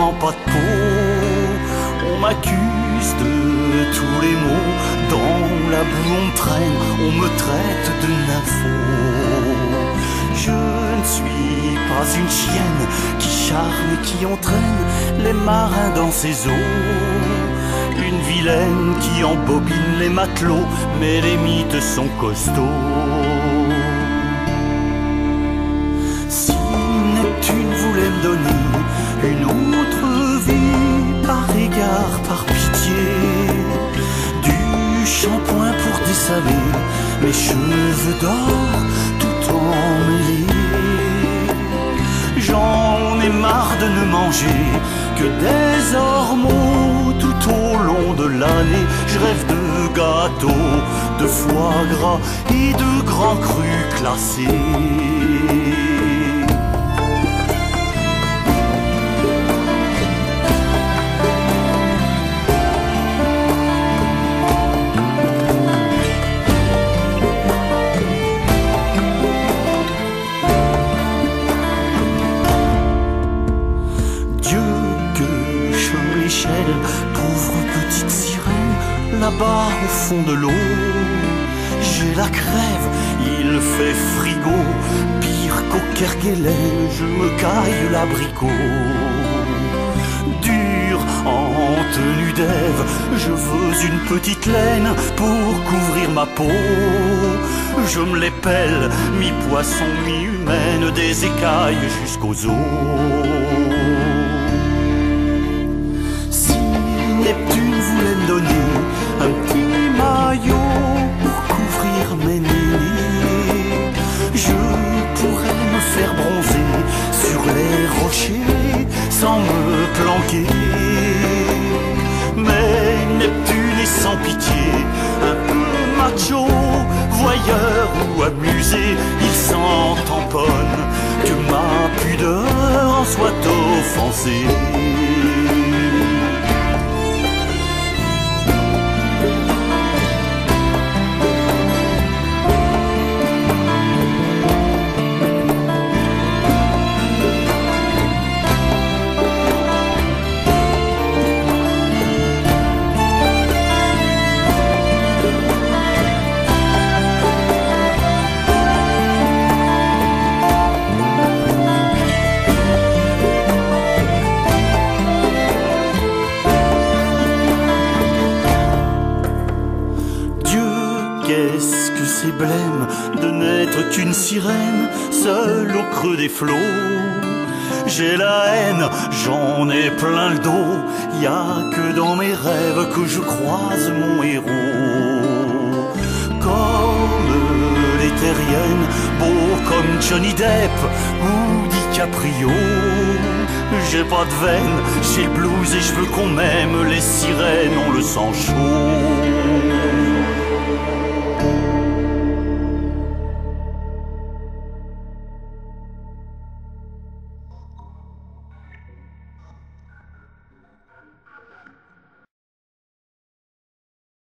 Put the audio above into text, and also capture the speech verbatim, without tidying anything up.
vraiment pas de peau. On m'accuse de tous les maux, dans la boue on me traîne, on me traite de nympho. Je ne suis pas une chienne qui charme et qui entraîne les marins dans ses eaux. Une vilaine qui embobine les matelots, mais les mythes sont costauds. Si Neptune voulait me donner une autre vie, par égard, par pitié, du shampoing pour dessaler mes cheveux d'or tout emmêlés. J'en ai marre de ne manger que des ormeaux tout au long de l'année. Je rêve de gâteaux, de foie gras et de grands crus classés. Pauvre petite sirène, là-bas au fond de l'eau, j'ai la crève, il fait frigo, pire qu'au Kerguelen, je me caille l'abricot. Dur en tenue d'Ève, je veux une petite laine pour couvrir ma peau. Je me les pèle, mi-poisson, mi-humaine, des écailles jusqu'aux os. Neptune voulait me donner un petit maillot pour couvrir mes nénés. Je pourrais me faire bronzer sur les rochers sans me planquer. Mais Neptune est sans pitié, un peu macho, voyeur ou amusé, il s'en tamponne que ma pudeur en soit offensée. Qu'est-ce que c'est blême de n'être qu'une sirène, seule au creux des flots. J'ai la haine, j'en ai plein le dos, y a que dans mes rêves que je croise mon héros. Comme les terriennes, beaux comme Johnny Depp ou DiCaprio. J'ai pas de veine, j'ai le blues et je veux qu'on m'aime, les sirènes ont le sang chaud.